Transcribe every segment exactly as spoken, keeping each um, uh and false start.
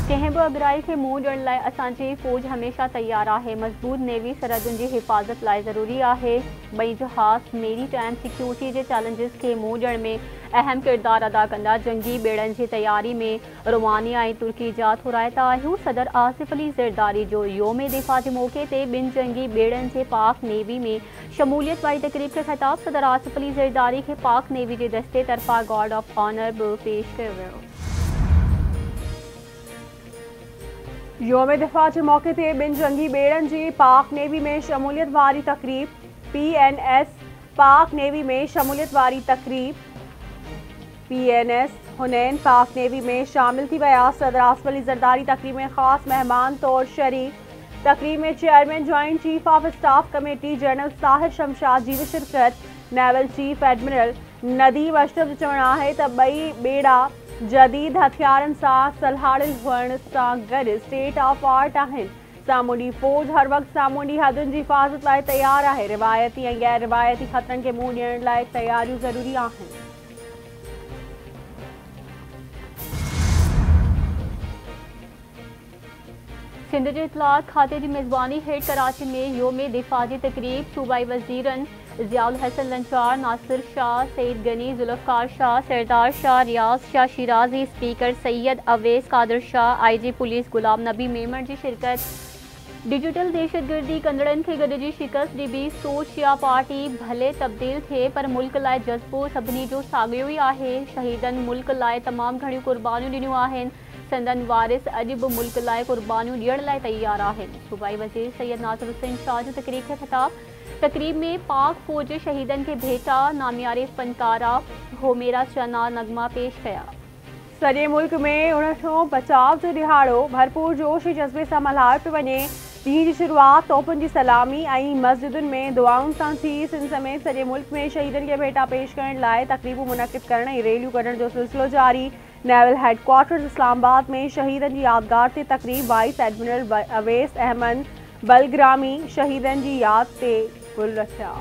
कंहिं बि अगराई खे मुंहुं ॾियण लाइ असांजी फ़ौज हमेशह तयारु आहे। मज़बूत नेवी सरहदुनि जी हिफ़ाज़त लाइ ज़रूरी आहे। ॿई जहाज़ मेरी टाइम सिक्योरिटी जे चैलेंजिस खे मुंहुं ॾियण में अहम किरदारु अदा कंदा। जंगी ॿेड़नि जी तयारी में रोमानिया ऐं तुर्की जा थोराइता आहियूं। सदर आसिफ अली ज़रदारी जो योम दिफ़ा जे मौक़े ते ॿिनि जंगी ॿेड़नि जे पाक नेवी में शमूलियत वारी तक़रीब खे ख़िताब। सदर आसिफ अली ज़रदारी खे पाक नेवी जे दस्ते तरफ़ां गार्ड ऑफ ऑनर बि पेश कयो वियो। योम दिफ़ा जे मौक़े ते ॿिनि जंगी ॿेड़नि जी पाक नेवी में शमूलियत वारी तक़रीब। P N S Pak navy में शमूलियत वारी तक़रीब। P N S Hunain Pak navy में शामिल थी विया। सदर आसिफ अली ज़रदारी तक़रीब में ख़ासि मेहमान तौर शरीक। तक़रीब में chairman joint chief of staff committee general Sahir Shamshad जी बि शिरकत। Naval chief admiral Nadeem Ashraf जो चवणु आहे त ॿई ॿेड़ा जदीद हथियारनि सां सलहाड़ियल हुअण सां गॾु स्टेट ऑफ आर्ट आहिनि। सामूंडी फ़ौज हर वक़्तु सामूंडी हदुनि जी हिफ़ाज़त लाइ तयारु आहे। रिवायती ऐं गैर रिवायती ख़तरनि खे मुंहुं ॾियण लाइ तयारियूं ज़रूरी आहिनि। सिंध जे इत्तलात खाते जी मेज़बानी हेठि कराची में योम दिफ़ा जी तक़रीब। सूबाई वज़ीरनि Ziaul Hasan लंचार, Nasir Shah, Saeed Ghani, Zulfiqar Shah, Sardar Shah, Riaz Shah Shirazi, speaker Syed Awais Qadir Shah, I G police Ghulam Nabi Memon जी शिरकत। डिजिटल दहशतगर्दी कंदड़नि खे गॾिजी शिकस्त ॾिबी। सोच या पार्टी भले तब्दील थिए पर मुल्क लाइ जज़्बो सभिनी जो साॻियो ई आहे। शहीदनि मुल्क लाइ तमामु घणियूं क़ुर्बानियूं ॾिनियूं आहिनि। संदन वारिस अॼु बि मुल्क लाइ क़ुर्बानियूं ॾियण लाइ तयारु आहिनि। सूबाई वज़ीर सैयद नासिर हुसैन शाह जो तक़रीब खे ख़िताब। तक़रीब में पाक फ़ौज जे शहीदनि खे भेटा। नामियारे फ़नकारा हो मेरा चना नगमा पेश कया। सॼे मुल्क में उणिठों बचाव जो ॾिहाड़ो भरपूर जोश ऐं जज़्बे सां मल्हायो पियो वञे। ॾींहं जी शुरूआति तोपुनि जी सलामी ऐं मस्जिदुनि में दुआउनि सां थी। सिंध समेत सॼे मुल्क में शहीदनि खे भेटा पेश करण लाइ तक़रीबूं मुनक़िद करण ऐं रैलियूं कढण जो सिलसिलो जारी। नेवल हेडक्वार्टर्स इस्लामाबाद में शहीदनि जी यादगार ते तक़रीब। वाइस एडमिरल अवैस अहमद बलग्रामी शहीदनि जी यादि ते गुल रखिया।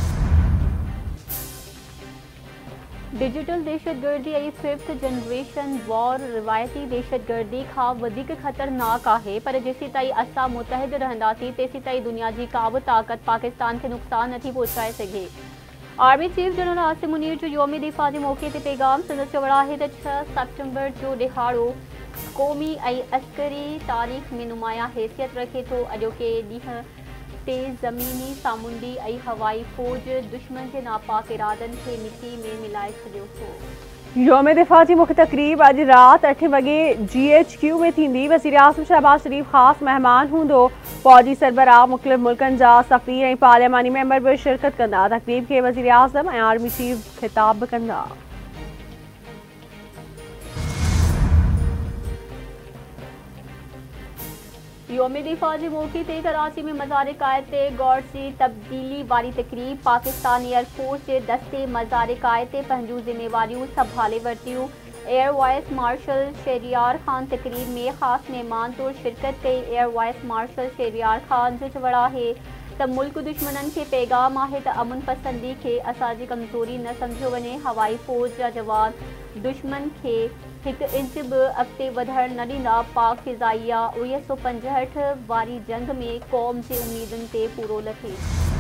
डिजिटल दहशतगर्दी ऐं फिफ्थ जनरेशन वॉर रिवायती दहशतगर्दी खां वधीक ख़तरनाक आहे। पर जेसीं ताईं असां मुतहद रहंदासीं तेसीं ताईं दुनिया जी का बि ताक़त पाकिस्तान खे नुक़सान नथी पहुचाए सघे। Army chief general Asim Munir जो योम दिफ़ा जे मौक़े ते पैगाम। संदसि चवणु आहे त छह सेप्टेम्बर जो ॾिहाड़ो क़ौमी ऐं अस्करी तारीख़ में नुमायां हैसियत रखे थो। अॼोके ॾींहं ते ज़मीनी सामूंडी ऐं हवाई फ़ौज दुश्मन जे नापाक इरादनि खे मिटी में मिलाए छॾियो हो। योम दिफ़ा जी मुख्य तक़रीब अॼु राति अठे वॻे जी एच क्यू में थींदी। वज़ीर आज़म शहबाज शरीफ़ ख़ासि मेहमान हूंदो। फ़ौजी सरबराह मुख़्तलिफ़ मुल्कनि जा सफ़ीर ऐं पार्लियामानी मेंबर बि शिरकत कंदा। तक़रीब खे वज़ीर आज़म ऐं आर्मी चीफ ख़िताब बि कंदा। योम दिफ़ा जे मौक़े ते कराची में मज़ार क़ायद ते गौर जी तब्दीली वारी तक़रीब। पाकिस्तान एयरफोर्स जे दस्ते मज़ार क़ायद ते पंहिंजूं ज़िम्मेवारियूं संभाले वरितियूं। Air vice marshal Shahryar Khan तक़रीब में ख़ासि महिमान तौर शिरकत कई। Air vice marshal Shahryar Khan जो चवणु आहे त मुल्क दुश्मननि खे पैगाम आहे त अमन पसंदी खे असांजी कमज़ोरी न सम्झियो वञे। हवाई फ़ौज जा जवान दुश्मन खे हिकु इंच बि अॻिते वधण न ॾींदा। पाक फ़िज़ाइया उणिवीह सौ पंजहठि वारी जंग में क़ौम जे उम्मीदुनि ते पूरो लथे।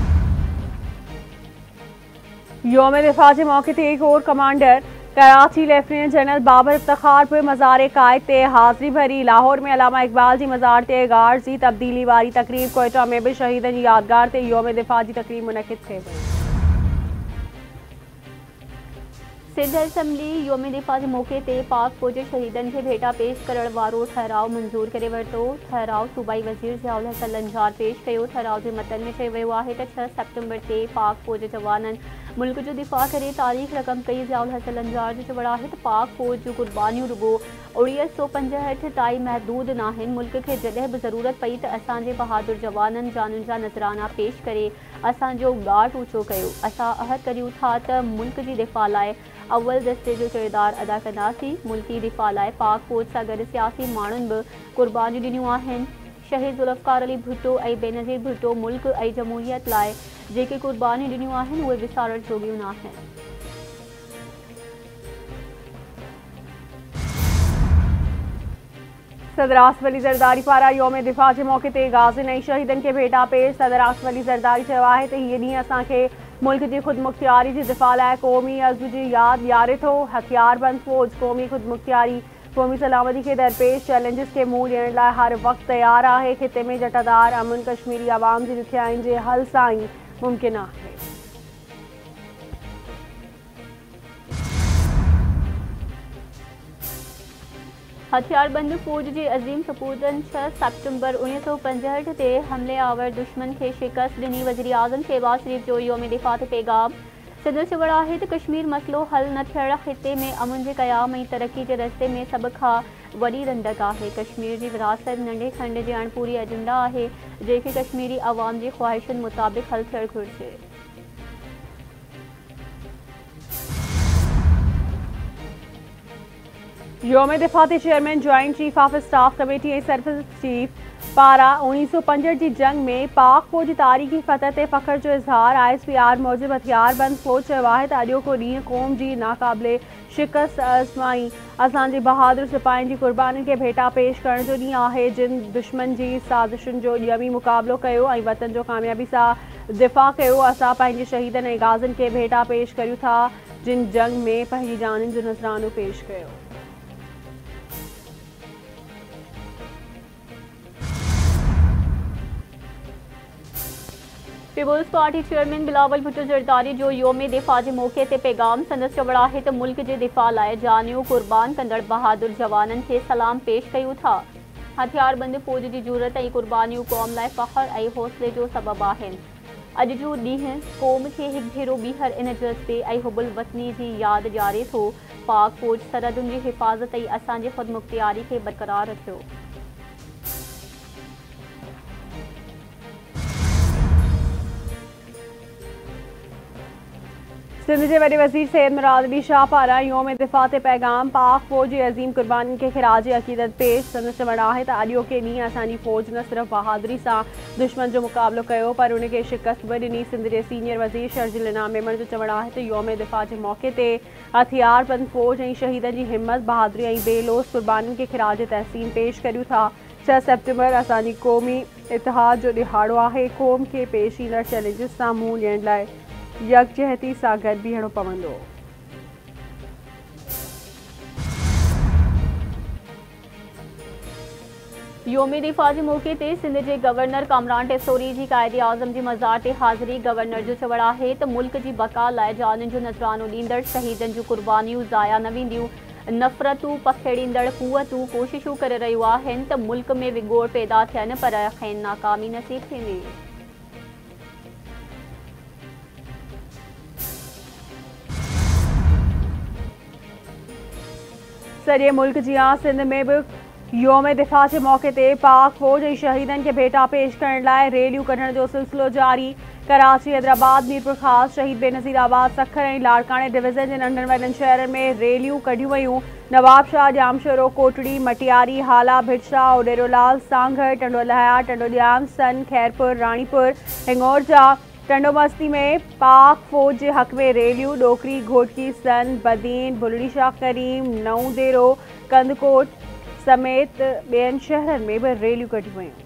योम दिफ़ा जे मौक़े ते corps commander Karachi lieutenant general Babar Iftikhar बि मज़ार क़ायद ते हाज़िरी भरी। लाहौर में अलामा इक़बाल जी मज़ार ते गार्ड जी तब्दीली वारी तक़रीब। कोयटा में बि शहीदनि जी यादगार ते योम दिफ़ा जी तक़रीब मुनक़िद कई वई। सिंध असेंबली योम दिफ़ा जे मौक़े ते पाक फ़ौज शहीदनि खे भेटा पेश करण वारो ठहराउ मंज़ूर करे वरितो। ठहराउ सूबाई वज़ीर ज़ियाउल हसन लंचार पेश कयो। ठहराउ जे मतन में चयो वियो आहे त छह सेप्टेम्बर ते पाक फ़ौज जवाननि मुल्क जो दिफ़ा करे तारीख़ रक़म कई। ज़ियाउल हसन लंचार जो चवणु आहे त पाक फ़ौज जूं क़ुर्बानियूं रुॻो उणिवीह सौ पंजहठि ताईं महदूद न आहिनि। मुल्क खे जॾहिं बि ज़रूरत पई त असांजे बहादुर जवाननि जानुनि जा नज़राना पेश करे असांजो ॻाट ऊचो कयो। असां अहद करियूं था त मुल्क जी दिफ़ा लाइ अव्वल दस्ते जो किरदारु अदा कंदासीं। मुल्की दिफ़ा लाइ पाक फ़ौज सां गॾु सियासी माण्हुनि बि क़ुर्बानियूं ॾिनियूं आहिनि। शहीद ज़ुल्फ़कार अली भुट्टो ऐं बेनज़ीर भुट्टो मुल्क ऐं जमहूरियत लाइ जेके क़ुर्बानियूं ॾिनियूं आहिनि उहे विसारण जोॻियूं न आहिनि। सदर आसिफ अली ज़रदारी पारा योम दिफ़ा के मौके ते गाज़िन ऐं शहीदन के भेटा पेश। सदर आसिफ अली ज़रदारी चयो आहे त हीअ ॾींहुं असांखे मुल्क जी ख़ुदमुख्तियारी जी दिफ़ा लाइ क़ौमी अज़्म जी यादि ॾियारे थो। हथियारबंद फ़ौज क़ौमी ख़ुदमुख्तियारी क़ौमी सलामती के दरपेश चैलेंजिस के मुंहुं ॾियण लाइ हर वक़्तु तैयार आहे। खिते में जटादार अमन कश्मीरी आवाम जी ॾुखियाईनि जे हल सां ई मुमकिन आहे। हथियारबंद फ़ौज जे अज़ीम सपूतनि छह सेप्टेम्बर उणिवीह सौ पंजहठि ते हमले आवर दुश्मन खे शिकस्त ॾिनी। वज़ीर आज़म शहबाज शरीफ़ जो योम दिफ़ा ते पैगाम। सदर चवण आहे त कश्मीर मसइलो हल न थियण खिते में अमन जे क़याम ऐं तरक़ी जे रस्ते में सभ खां वॾी रंडक आहे। कश्मीर जी विरासत नंढे खंड जे अणपूरी एजेंडा आहे जंहिंखे कश्मीरी अवाम जी ख़्वाहिशुनि मुताबिक़ हल थियणु घुरिजे। योम दिफ़ा ते chairman joint chief of staff committee ऐं सर्विस चीफ पारा उणिवीह सौ पंजहठि जी जंग में पाक फ़ौज तारीख़ी फ़तह ते फ़ख्र जो इज़हार। आई एस पी आर मूजिब हथियारबंद फ़ौज चयो आहे त अॼोको ॾींहुं क़ौम जी नाक़ाबिले शिकस्त आज़माई असांजे बहादुर सिपाहियुनि जी क़ुर्बानीनि खे भेटा पेश करण जो ॾींहुं आहे जिन दुश्मन जी साज़िशुनि जो ॼमी मुक़ाबिलो कयो ऐं वतन जो कामयाबी सां दिफ़ा कयो। असां पंहिंजे शहीदनि ऐं गाज़िन खे भेटा पेश कयूं था जिन जंग में पंहिंजी जाननि जो नज़रानो पेश कयो। Peoples party chairman Bilawal Bhutto Zardari जो योम दिफ़ा के मौके ते पैगाम। संदसि चवण आहे त मुल्क जे दिफ़ा लाइ जानियूं क़ुर्बान कंदड़ बहादुर जवाननि खे सलाम पेश कयूं था। हथियारबंद फ़ौज जी ज़रूरत ऐं क़ुर्बानियूं क़ौम लाइ फ़ख्र ऐं हौसले जो सबबु आहिनि। अॼु जो ॾींहुं क़ौम खे हिकु भेरो ॿीहर इन जज़्बे ऐं हुबुल वतनी जी यादि ॾियारे थो। पाक फ़ौज सरहदुनि जी हिफ़ाज़त ऐं असांजी ख़ुदमुख्तियारी खे बरक़रार रखियो। सिंध के वॾे वज़ीर सैयद मुराद अली शाह पारा योम दिफ़ा ते पैगाम। पाक फ़ौज जी अज़ीम क़ुर्बानीनि खे ख़िराज अक़ीदत पेश। संदसि चवण आहे त अॼोके ॾींहुं असांजी फ़ौज न सिर्फ़ बहादुरी सां दुश्मन जो मुक़ाबिलो कयो पर उनखे शिकस्त बि ॾिनी। सिंध जे सीनियर वज़ीर शर्जिल इनाम मेमण जो चवण आहे त योम दिफ़ा जे मौके ते हथियारबंद फ़ौज ऐं शहीदनि जी हिम्मत बहादुरी ऐं बेलोस क़ुर्बानीनि खे ख़िराज तहसीन पेश करियूं था। छह सेप्टेम्बर असांजी क़ौमी इतिहाद जो ॾिहाड़ो आहे। क़ौम खे पेश ईंदड़ चैलेंजिस सां मुंहुं ॾियण लाइ यकजहती सां गॾु बीहणो पवंदो। योम दिफ़ा के मौके ते सिंध के गवर्नर कामरान टेसोरी जी कायदे आज़म जी मज़ार ते हाज़िरी। गवर्नर जो चवण आहे त मुल्क जी बका लाइ जाननि जो नज़रानो ॾींदड़ शहीदनि जूं क़ुर्बानियूं ज़ाया न वेंदियूं। नफ़रतूं पखेड़ींदड़ क़ुवतूं कोशिशूं करे रहियूं आहिनि त मुल्क में विगोड़ पैदा थियनि पर खेनि नाकामी नसीब थींदी। सॼे मुल्क जियां सिंध में भी योम दिफ़ा के मौके ते पाक फ़ौज ऐं शहीदनि खे भेटा पेश करण लाइ रैलियूं कढण जो सिलसिलो जारी। कराची, हैदराबाद, मीरपुर ख़ास, शहीद बेनज़ीराबाद, सखर ऐं लाड़काणे डिवीज़न जे नंढनि वॾनि शहरनि में रैलियूं कढियूं वयूं। नवाबशाह, जामशोरो, कोटड़ी, मटियारी, हाला, भिटसा, उडेरोलाल, सांघर, टंडोलहाया, टंडोलियाम, सन, खैरपुर, रानीपुर, हिंगोरजा, टंडोमस्ती में पाक फ़ौज जे हक़ में रैलियूं। डोकरी, घोटकी, सन, बदीन, बुलड़ी शाह करीम, नऊदेरो, कंदकोट समेत ॿियनि शहरनि में भी रैलियूं कढियूं वयूं।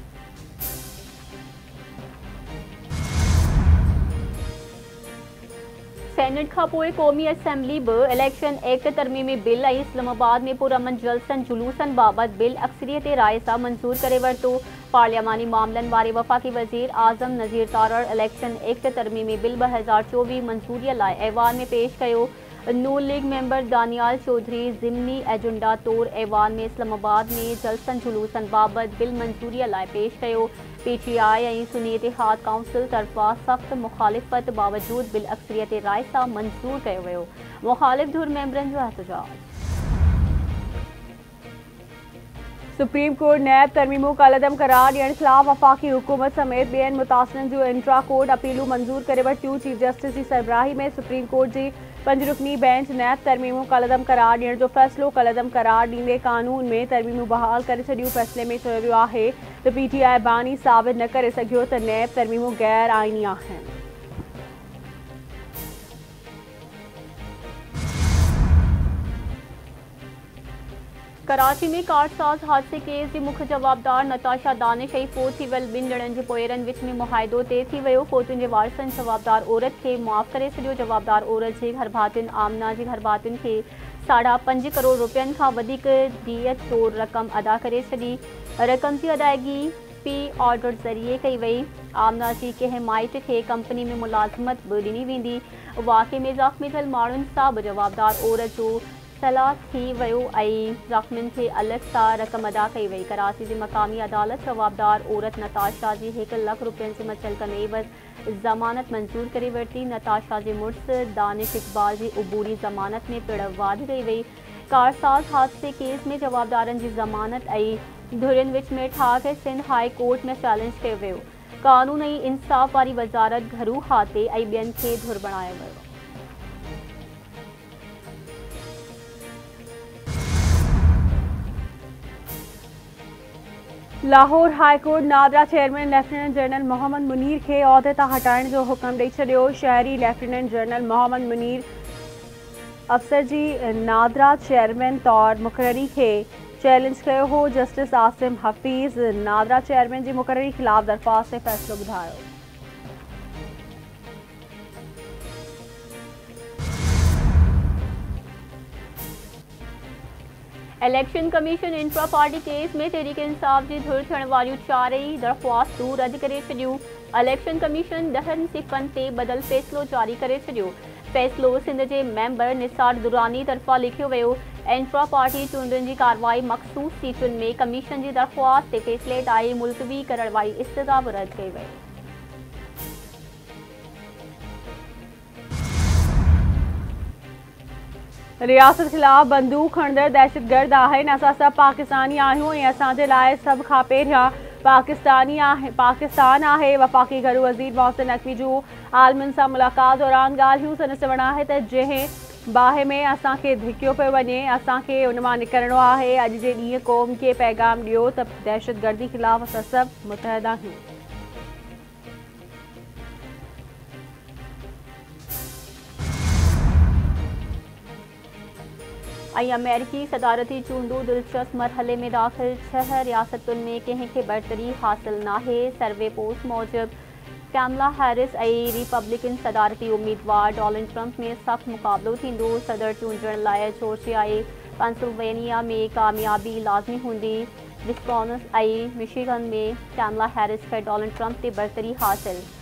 सेनेट खां पोइ क़ौमी असेंबली बि इलेक्शन एक्ट तरमीमी बिल ऐं इस्लामाबाद में पुरअमन जलसनि जुलूसनि बाबति बिल अक्सरियत राय सां मंज़ूर करे वरितो। पार्लियामानी मामलनि वारे वफ़ाक़ी वज़ीर आज़म नज़ीर तारड़ इलेक्शन एक्ट तरमीमी बिल ॿ हज़ार चोवीह मंज़ूरीअ लाइ ऐवान में पेश कयो। नून लीग मेंबर दानियाल चौधरी ज़िमनी एजेंडा तौर ऐवान में इस्लामाबाद में जलसनि जुलूसनि बाबति बिल मंज़ूरीअ लाइ पेश कयो। पी टी आई ऐं सुन्नी इतिहाद काउंसिल तरफ़ां सख़्त मुख़ालिफ़त बावजूद बिल अक्सरियत राय सां मंज़ूर कयो वियो। मुख़ालिफ़ धुर मेंबरनि जो एहतजाज। सुप्रीम कोर्ट नैब तरमीमों कलअदम करार ॾियण ख़िलाफ़ वफ़ाक़ी हुकूमत समेत ॿियनि मुतासिरनि जूं इंट्रा कोर्ट अपीलूं मंज़ूर करे वरितियूं। चीफ जस्टिस जी सरबराही में सुप्रीम कोर्ट जी पंज रुकनी बेंच नैब तरमीमों कलअदम करार ॾियण जो फ़ैसिलो कलअदम करार ॾींदे कानून में तरमीमूं बहाल करे छॾियूं। फ़ैसिले में चयो वियो आहे त पी टी आई बानी साबित न करे सघियो त नैब तरमीमूं गैर आइनी आहिनि। कराची में कारसाज हादसे केस जी मुख्य जवाबदार नताशा दानिश ऐं फोत थी वियल ॿिनि ॼणनि जे पोयरनि विच में मुआहिदो तइ थी वियो। फोतुनि जे वारसनि जवाबदार औरत खे मुआफ़ करे छॾियो। जवाबदार औरत जे घर भातियुनि आमना जे घर भातियुनि खे साढा पंज करोड़ रुपयनि खां वधीक दियत तौर रक़म अदा करे छॾी। रक़म जी अदायगी पी ऑर्डर ज़रिए कई वई। आमना जी कंहिं माइट खे कंपनी में मुलाज़मत बि ॾिनी वेंदी। वाक़े में ज़ख़्मी थियल माण्हुनि सां बि जवाबदार औरत जो सलाह थी वियो ऐं ज़ख़्मियुनि खे अलॻि सां रक़म अदा कई वई। कराची जी मक़ामी अदालत जवाबदार औरत नताशा जी हिकु लख रुपयनि जे मुतल्लिक़ एवज़ ज़मानत मंज़ूर करे वरिती। नताशा जे मुड़ुस दानिश इक़बाल जी उबूरी ज़मानत में पिण वाधि कई वई। कारसाज हादसे केस में जवाबदारनि जी ज़मानत ऐं धुरियुनि विच में ठाक सिंध हाई कोर्ट में चैलेंज कयो वियो। कानून ऐं इंसाफ़ वारी वज़ारत घरू हाते ऐं ॿियनि खे धुर बणायो वियो। Lahore high court NADRA chairman lieutenant general Mohammad Munir के उहदे तां हटाइण जो हुक्म ॾेई छॾियो। शहरी लेफ्टिनेंट जनरल मोहम्मद मुनीर अफसर जी नादरा चेयरमैन तौर मुक़ररी खे चैलेंज कयो हो। जस्टिस आसिम हफ़ीज़ नादरा चेयरमैन जी मुक़ररी ख़िलाफ़ दरख़्वास्त ते फ़ैसिलो ॿुधायो। Election commission intra party case में तहरीक इंसाफ़ जी धुर थियण वारियूं चारई दरख़्वास्तूं रद्द करे छॾियूं। इलेक्शन कमीशन ॾहनि सिफ़नि ते बदल फ़ैसिलो जारी करे छॾियो। फ़ैसिलो सिंध जे मेंबर निसार दुरानी तरफ़ां लिखियो वियो। इंट्रा पार्टी चूंडुनि जी कार्रवाई मख़सूस सीटुनि में कमीशन जी दरख़्वास्त ते फ़ैसिले ताईं मुलतवी करण वारी इस्तदा बि रद्द कई वई। रियासत ख़िलाफ़ बंदूक खणंदड़ दहशतगर्द आहिनि। असां सभु पाकिस्तानी आहियूं ऐं असांजे लाइ सभ खां पहिरियां पाकिस्तानी आहे पाकिस्तान आहे। वफ़ाक़ी घरू वज़ीर मोहसिन नक़वी जूं आलमनि सां मुलाक़ात दौरान ॻाल्हियूं संदसि चवणु आहे त जंहिं बाहि में असांखे धिकियो पियो वञे असांखे उन मां निकिरणो आहे। अॼु जे ॾींहुं क़ौम खे पैगाम ॾियो त दहशतगर्दी ख़िलाफ़ असां सभु मुतहद आहियूं। ऐं अमेरिकी सदारती चूंडूं दिलचस्प मरहले में दाख़िल। छह रियासतुनि में कंहिंखे बरतरी हासिल नाहे। सर्वे पोस्ट मूजिब कैमला हैरिस ऐं रिपब्लिकन सदारती उम्मीदवार डोनाल्ड ट्रंप में सख़्तु मुक़ाबिलो थींदो। सदर चूंडण लाइ जॉर्जिया ऐं पेंसिल्वेनिया में कामयाबी लाज़मी हूंदी। विस्कॉन्सिन ऐं मिशिगन में कैमला हैरिस खे डोनाल्ड ट्रंप ते बरतरी हासिल।